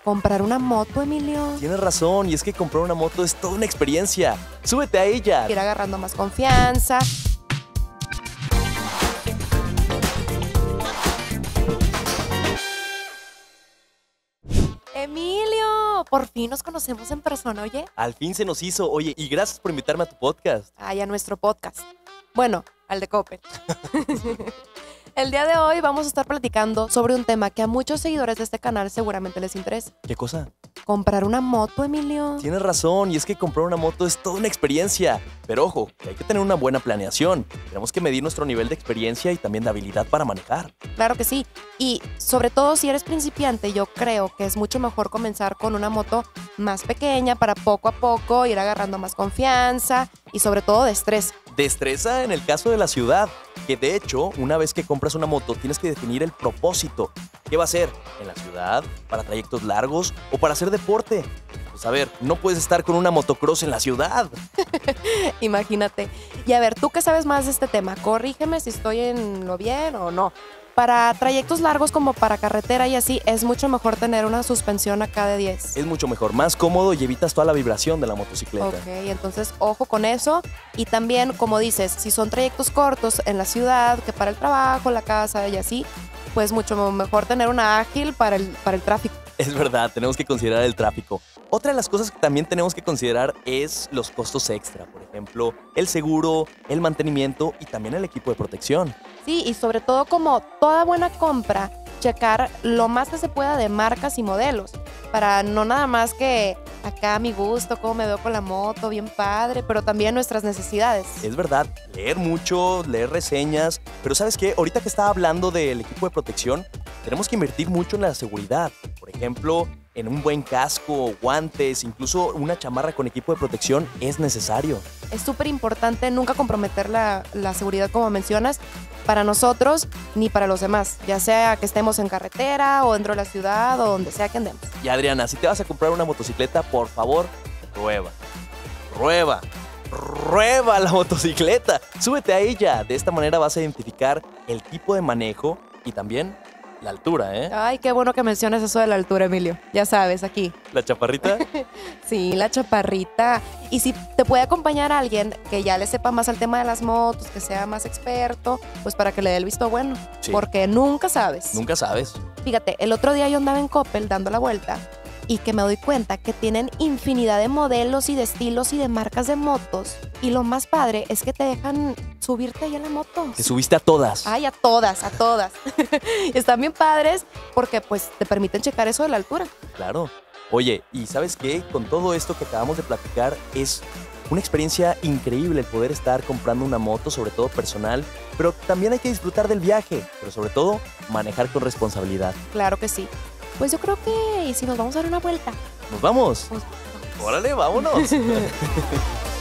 ¿Comprar una moto, Emilio? Tienes razón, y es que comprar una moto es toda una experiencia. ¡Súbete a ella! Ir agarrando más confianza. Emilio, por fin nos conocemos en persona, oye. Al fin se nos hizo. Oye, y gracias por invitarme a tu podcast. Ay, a nuestro podcast. Bueno, al de Coppel. El día de hoy vamos a estar platicando sobre un tema que a muchos seguidores de este canal seguramente les interesa. ¿Qué cosa? ¿Comprar una moto, Emilio? Tienes razón, y es que comprar una moto es toda una experiencia. Pero ojo, que hay que tener una buena planeación. Tenemos que medir nuestro nivel de experiencia y también de habilidad para manejar. Claro que sí. Y sobre todo si eres principiante, yo creo que es mucho mejor comenzar con una moto más pequeña para poco a poco ir agarrando más confianza y sobre todo destreza. Destreza en el caso de la ciudad, que de hecho, una vez que compras una moto, tienes que definir el propósito. ¿Qué va a ser? ¿En la ciudad? ¿Para trayectos largos? ¿O para hacer deporte? Pues a ver, no puedes estar con una motocross en la ciudad. Imagínate. Y a ver, tú que sabes más de este tema, corrígeme si estoy en lo bien o no. Para trayectos largos como para carretera y así, es mucho mejor tener una suspensión acá de 10. Es mucho mejor, más cómodo y evitas toda la vibración de la motocicleta. Ok, entonces ojo con eso. Y también, como dices, si son trayectos cortos en la ciudad, que para el trabajo, la casa y así, pues mucho mejor tener una ágil para el tráfico. Es verdad, tenemos que considerar el tráfico. Otra de las cosas que también tenemos que considerar es los costos extra. Por ejemplo, el seguro, el mantenimiento y también el equipo de protección. Sí, y sobre todo como toda buena compra, checar lo más que se pueda de marcas y modelos, para no nada más que acá a mi gusto, cómo me veo con la moto, bien padre, pero también nuestras necesidades. Es verdad, leer mucho, leer reseñas, pero ¿sabes qué? Ahorita que estaba hablando del equipo de protección, tenemos que invertir mucho en la seguridad. Por ejemplo, en un buen casco, guantes, incluso una chamarra con equipo de protección es necesario. Es súper importante nunca comprometer la seguridad, como mencionas, para nosotros ni para los demás, ya sea que estemos en carretera o dentro de la ciudad o donde sea que andemos. Y Adriana, si te vas a comprar una motocicleta, por favor, prueba la motocicleta. Súbete a ella. De esta manera vas a identificar el tipo de manejo y también la altura, ¿eh? Ay, qué bueno que menciones eso de la altura, Emilio. Ya sabes, aquí. ¿La chaparrita? Sí, la chaparrita. Y si te puede acompañar alguien que ya le sepa más al tema de las motos, que sea más experto, pues para que le dé el visto bueno. Sí. Porque nunca sabes. Nunca sabes. Fíjate, el otro día yo andaba en Coppel dando la vuelta y que me doy cuenta que tienen infinidad de modelos y de estilos y de marcas de motos. Y lo más padre es que te dejan subirte ahí a la moto. Te subiste a todas. Ay, a todas, a todas. Están bien padres porque pues te permiten checar eso de la altura. Claro. Oye, ¿y sabes qué? Con todo esto que acabamos de platicar, es una experiencia increíble el poder estar comprando una moto, sobre todo personal, pero también hay que disfrutar del viaje, pero sobre todo manejar con responsabilidad. Claro que sí. Pues yo creo que si nos vamos a dar una vuelta. ¿Nos vamos? Pues, Órale, vámonos.